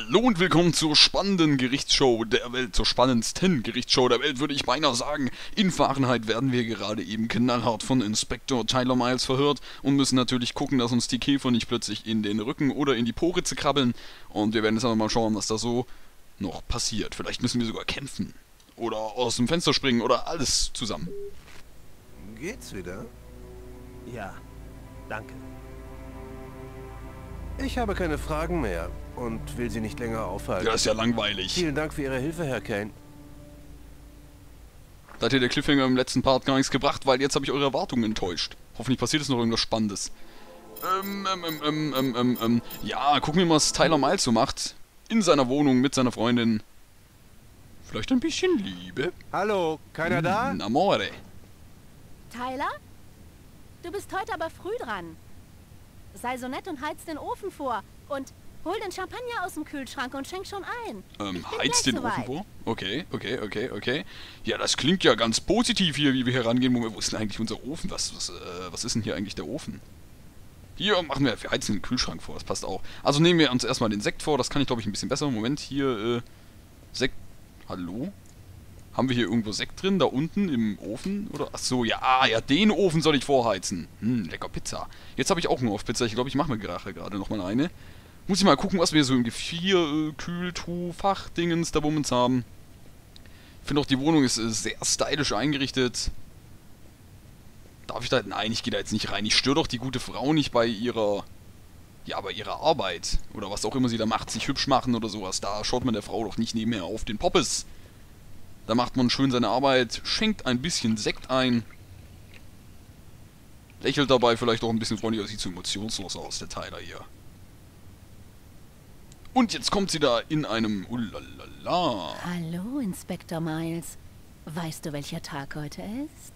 Hallo und willkommen zur spannenden Gerichtsshow der Welt, zur spannendsten Gerichtsshow der Welt, würde ich beinahe sagen. In Fahrenheit werden wir gerade eben knallhart von Inspektor Tyler Miles verhört und müssen natürlich gucken, dass uns die Käfer nicht plötzlich in den Rücken oder in die Poritze krabbeln. Und wir werden jetzt aber mal schauen, was da so noch passiert. Vielleicht müssen wir sogar kämpfen oder aus dem Fenster springen oder alles zusammen. Geht's wieder? Ja, danke. Ich habe keine Fragen mehr und will Sie nicht länger aufhalten. Ja, ist ja langweilig. Vielen Dank für Ihre Hilfe, Herr Kane. Da hat hier der Cliffhanger im letzten Part gar nichts gebracht, weil jetzt habe ich eure Erwartungen enttäuscht. Hoffentlich passiert jetzt noch irgendwas Spannendes. Ja, gucken wir mal, was Tyler Miles so macht. In seiner Wohnung mit seiner Freundin. Vielleicht ein bisschen Liebe. Hallo, keiner da? Amore. Tyler? Du bist heute aber früh dran. Sei so nett und heiz den Ofen vor. Und hol den Champagner aus dem Kühlschrank und schenk schon ein. Heizt den Ofen vor? Okay. Ja, das klingt ja ganz positiv hier, wie wir hier rangehen. Wo ist denn eigentlich unser Ofen? Was ist denn hier eigentlich der Ofen? Hier wir heizen den Kühlschrank vor, das passt auch. Also nehmen wir uns erstmal den Sekt vor, das kann ich glaube ich ein bisschen besser. Moment, hier, Sekt. Hallo? Haben wir hier irgendwo Sekt drin, da unten im Ofen? Oder? Achso, ja, den Ofen soll ich vorheizen. Lecker Pizza. Jetzt habe ich auch nur auf Pizza. Ich glaube, ich mache mir gerade nochmal eine. Muss ich mal gucken, was wir so im Gefrier, Kühltuch, Fachdingens da Bummens haben. Ich finde auch, die Wohnung ist sehr stylisch eingerichtet. Darf ich da? Nein, ich gehe da jetzt nicht rein. Ich störe doch die gute Frau nicht bei ihrer... Ja, bei ihrer Arbeit. Oder was auch immer sie da macht, sich hübsch machen oder sowas. Da schaut man der Frau doch nicht nebenher auf den Poppes. Da macht man schön seine Arbeit, schenkt ein bisschen Sekt ein, lächelt dabei vielleicht auch ein bisschen freundlicher, sieht so emotionslos aus, der Tyler hier. Und jetzt kommt sie da in einem Ulalala. Hallo, Inspektor Miles. Weißt du, welcher Tag heute ist?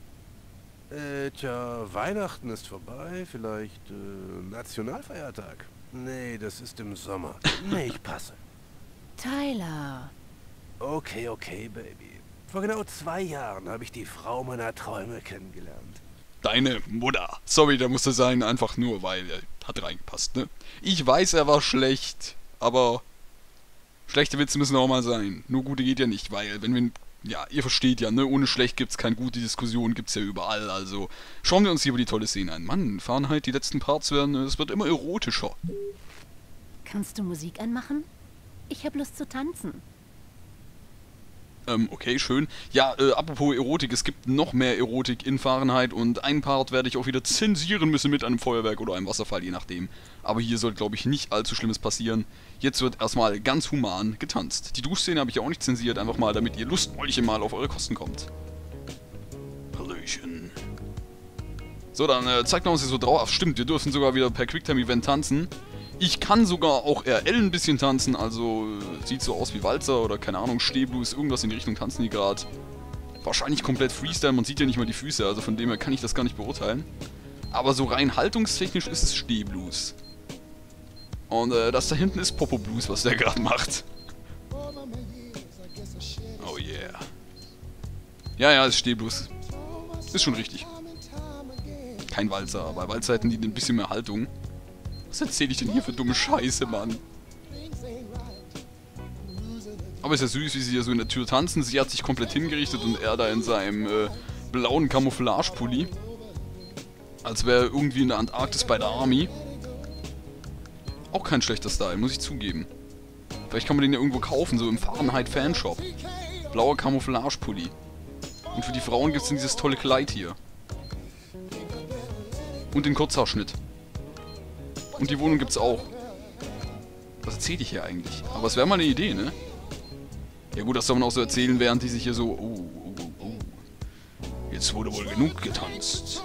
Tja, Weihnachten ist vorbei, vielleicht Nationalfeiertag. Nee, das ist im Sommer. Nee, ich passe. Tyler. Okay, Baby. Vor genau 2 Jahren habe ich die Frau meiner Träume kennengelernt. Deine Mutter. Sorry, der musste sein, einfach nur, weil er hat reingepasst, ne? Ich weiß, er war schlecht, aber schlechte Witze müssen auch mal sein. Nur gute geht ja nicht, weil wenn wir... Ja, ihr versteht ja, ne? Ohne schlecht gibt's keine gute Diskussion, gibt's ja überall, also... Schauen wir uns hier über die tolle Szene an. Mann, Fahrenheit, die letzten Parts werden... Es wird immer erotischer. Kannst du Musik anmachen? Ich habe Lust zu tanzen. Okay, schön. Ja, apropos Erotik, es gibt noch mehr Erotik in Fahrenheit und ein Part werde ich auch wieder zensieren müssen mit einem Feuerwerk oder einem Wasserfall, je nachdem. Aber hier soll, glaube ich, nicht allzu Schlimmes passieren. Jetzt wird erstmal ganz human getanzt. Die Duschszene habe ich ja auch nicht zensiert, einfach mal, damit ihr Lustmäulchen mal auf eure Kosten kommt. Hallöchen. So, dann zeigt mal, was ihr so drauf... Ach, stimmt, wir dürfen sogar wieder per Quicktime-Event tanzen. Ich kann sogar auch RL ein bisschen tanzen, also sieht so aus wie Walzer oder keine Ahnung, Stehblues, irgendwas in die Richtung tanzen die gerade. Wahrscheinlich komplett Freestyle, man sieht ja nicht mal die Füße, also von dem her kann ich das gar nicht beurteilen. Aber so rein haltungstechnisch ist es Stehblues. Und das da hinten ist Popo Blues, was der gerade macht. Oh yeah. Ja, ist Stehblues. Ist schon richtig. Kein Walzer, aber Walzer hätten die ein bisschen mehr Haltung. Was erzähle ich denn hier für dumme Scheiße, Mann? Aber ist ja süß, wie sie hier so in der Tür tanzen. Sie hat sich komplett hingerichtet und er da in seinem blauen Camouflage-Pulli. Als wäre er irgendwie in der Antarktis bei der Army. Auch kein schlechter Style, muss ich zugeben. Vielleicht kann man den ja irgendwo kaufen, so im Fahrenheit-Fanshop. Blauer Camouflage-Pulli. Und für die Frauen gibt es dann dieses tolle Kleid hier. Und den Kurzhaarschnitt. Und die Wohnung gibt's auch. Was erzähle ich hier eigentlich? Aber es wäre mal eine Idee, ne? Ja gut, das soll man auch so erzählen, während die sich hier so... Oh. Jetzt wurde wohl genug getanzt.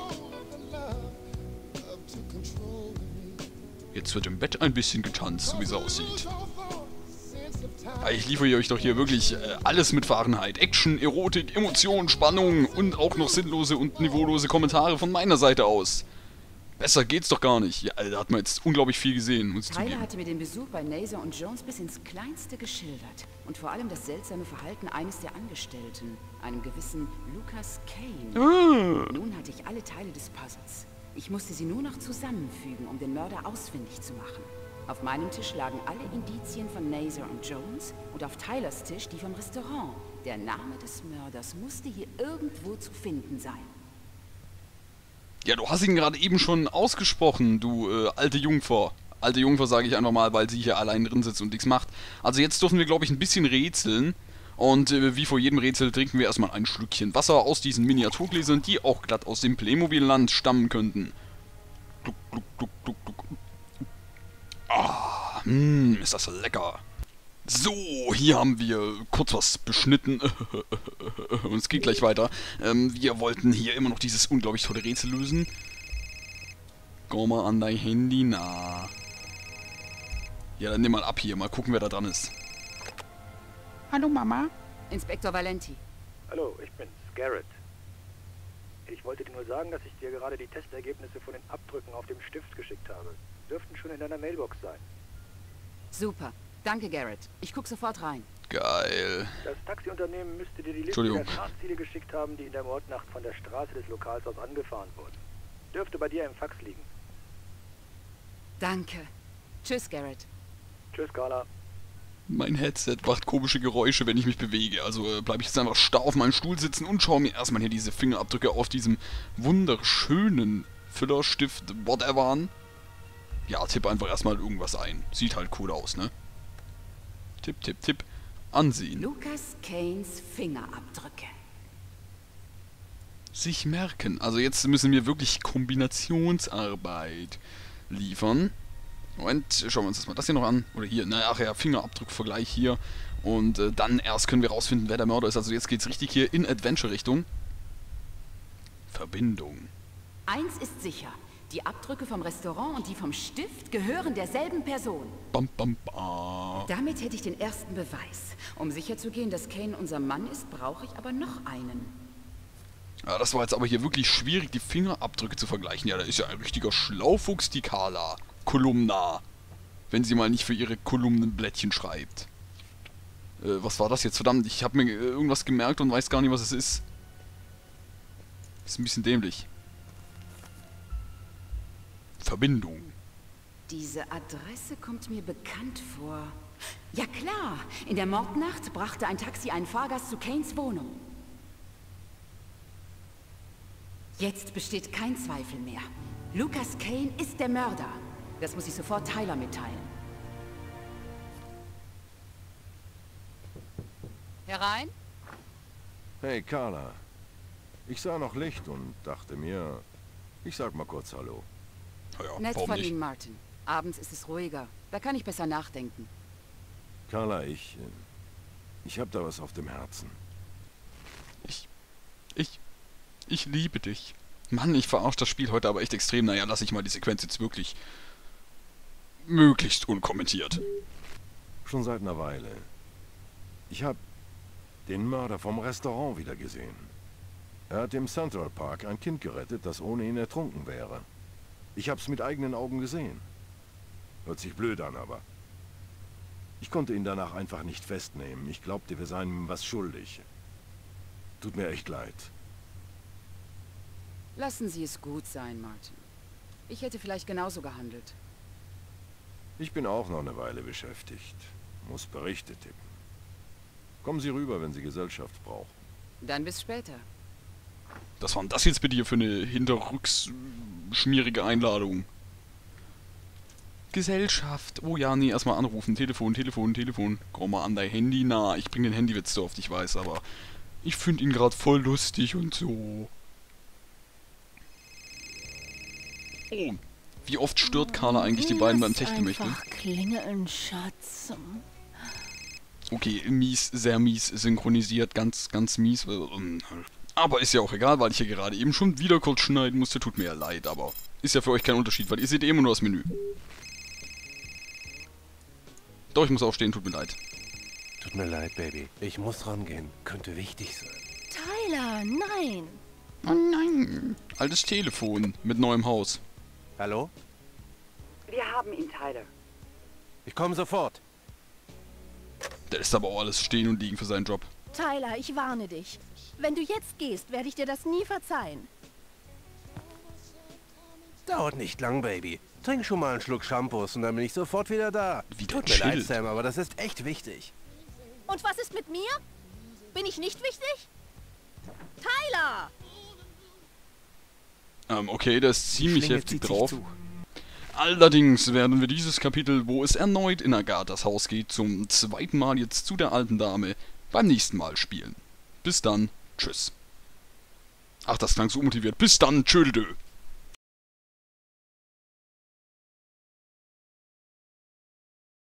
Jetzt wird im Bett ein bisschen getanzt, so wie es aussieht. Ja, ich liefere euch doch hier wirklich alles mit Fahrenheit. Action, Erotik, Emotion, Spannung und auch noch sinnlose und niveaulose Kommentare von meiner Seite aus. Besser geht's doch gar nicht. Ja, da hat man jetzt unglaublich viel gesehen, muss ich Tyler zugeben. hatte mir den Besuch bei Naser und Jones bis ins Kleinste geschildert. Und vor allem das seltsame Verhalten eines der Angestellten, einem gewissen Lucas Kane. Nun hatte ich alle Teile des Puzzles. Ich musste sie nur noch zusammenfügen, um den Mörder ausfindig zu machen. Auf meinem Tisch lagen alle Indizien von Nazer und Jones und auf Tylers Tisch die vom Restaurant. Der Name des Mörders musste hier irgendwo zu finden sein. Ja, du hast ihn gerade eben schon ausgesprochen, du alte Jungfer. Alte Jungfer sage ich einfach mal, weil sie hier allein drin sitzt und nichts macht. Also jetzt dürfen wir, glaube ich, ein bisschen rätseln. Und wie vor jedem Rätsel trinken wir erstmal ein Schlückchen Wasser aus diesen Miniaturgläsern, die auch glatt aus dem Playmobil-Land stammen könnten. Gluck, gluck, gluck, gluck, gluck. Ah, ist das lecker. So, hier haben wir kurz was beschnitten. Und es geht gleich weiter. Wir wollten hier immer noch dieses unglaublich tolle Rätsel lösen. Komm mal an dein Handy, na. Ja, dann nimm mal ab hier, mal gucken, wer da dran ist. Hallo Mama. Inspektor Valenti. Hallo, ich bin's, Garrett. Ich wollte dir nur sagen, dass ich dir gerade die Testergebnisse von den Abdrücken auf dem Stift geschickt habe. Dürften schon in deiner Mailbox sein. Super. Danke, Garrett. Ich guck sofort rein. Geil. Das Taxiunternehmen müsste dir die Liste der Fahrziele geschickt haben, die in der Mordnacht von der Straße des Lokals aus angefahren wurden. Dürfte bei dir im Fax liegen. Danke. Tschüss, Garrett. Tschüss, Carla. Mein Headset macht komische Geräusche, wenn ich mich bewege. Also bleibe ich jetzt einfach starr auf meinem Stuhl sitzen und schaue mir erstmal hier diese Fingerabdrücke auf diesem wunderschönen Füllerstift whatever an. Ja, tipp einfach erstmal irgendwas ein. Sieht halt cool aus, ne? Tipp, tipp, tipp. Ansehen. Lucas Kanes Fingerabdrücke. Sich merken. Also jetzt müssen wir wirklich Kombinationsarbeit liefern. Moment, schauen wir uns das mal das hier noch an. Oder hier, naja, ach ja, Fingerabdruckvergleich hier. Und dann erst können wir rausfinden, wer der Mörder ist. Also jetzt geht's richtig hier in Adventure-Richtung. Verbindung. Eins ist sicher. Die Abdrücke vom Restaurant und die vom Stift gehören derselben Person. Bam, bam, bam. Damit hätte ich den ersten Beweis. Um sicherzugehen, dass Kane unser Mann ist, brauche ich aber noch einen. Ja, das war jetzt aber hier wirklich schwierig, die Fingerabdrücke zu vergleichen. Ja, da ist ja ein richtiger Schlaufuchs, die Carla. Kolumna. Wenn sie mal nicht für ihre Kolumnenblättchen schreibt. Was war das jetzt? Verdammt, ich habe mir irgendwas gemerkt und weiß gar nicht, was es ist. Ist ein bisschen dämlich. Verbindung. Diese Adresse kommt mir bekannt vor. Ja klar, in der Mordnacht brachte ein Taxi einen Fahrgast zu Kanes Wohnung. Jetzt besteht kein Zweifel mehr. Lucas Kane ist der Mörder. Das muss ich sofort Tyler mitteilen. Herein? Hey, Carla. Ich sah noch Licht und dachte mir, ich sag mal kurz Hallo. Ja, Nett warum von nicht? Ihnen, Martin. Abends ist es ruhiger. Da kann ich besser nachdenken. Carla, ich hab da was auf dem Herzen. Ich liebe dich. Mann, ich verarsche das Spiel heute aber echt extrem. Naja, lass ich mal die Sequenz jetzt wirklich möglichst unkommentiert. Schon seit einer Weile. Ich hab den Mörder vom Restaurant wieder gesehen. Er hat im Central Park ein Kind gerettet, das ohne ihn ertrunken wäre. Ich hab's mit eigenen Augen gesehen. Hört sich blöd an, aber ich konnte ihn danach einfach nicht festnehmen. Ich glaubte, wir seien ihm was schuldig. Tut mir echt leid. Lassen Sie es gut sein, Martin. Ich hätte vielleicht genauso gehandelt. Ich bin auch noch eine Weile beschäftigt. Muss Berichte tippen. Kommen Sie rüber, wenn Sie Gesellschaft brauchen. Dann bis später. Was war denn das jetzt bitte hier für eine hinterrücks schmierige Einladung? Gesellschaft. Oh ja, nee, erstmal anrufen. Telefon, Telefon, Telefon. Komm mal an dein Handy. Na, ich bring den Handywitz so oft, ich weiß, aber ich finde ihn gerade voll lustig und so. Oh, wie oft stört Carla eigentlich die beiden beim Techtelmechtel? Einfach klingeln, Schatz. Okay, mies, sehr mies synchronisiert, ganz, ganz mies. Aber ist ja auch egal, weil ich hier gerade eben schon wieder kurz schneiden musste. Tut mir ja leid, aber ist ja für euch kein Unterschied, weil ihr seht immer nur das Menü. Doch, ich muss aufstehen, tut mir leid. Tut mir leid, Baby. Ich muss rangehen. Könnte wichtig sein. Tyler, nein. Oh nein. Altes Telefon mit neuem Haus. Hallo? Wir haben ihn, Tyler. Ich komme sofort. Der lässt aber auch alles stehen und liegen für seinen Job. Tyler, ich warne dich. Wenn du jetzt gehst, werde ich dir das nie verzeihen. Dauert nicht lang, Baby. Trink schon mal einen Schluck Shampoos und dann bin ich sofort wieder da. Wieder Tut mir leid, chillt. Sam, aber das ist echt wichtig. Und was ist mit mir? Bin ich nicht wichtig? Tyler! Okay, der ist ziemlich Schlinge heftig zieht sich drauf. zu. Allerdings werden wir dieses Kapitel, wo es erneut in Agathas Haus geht, zum zweiten Mal jetzt zu der alten Dame, beim nächsten Mal spielen. Bis dann, tschüss. Ach, das klang so motiviert. Bis dann, tschödedö.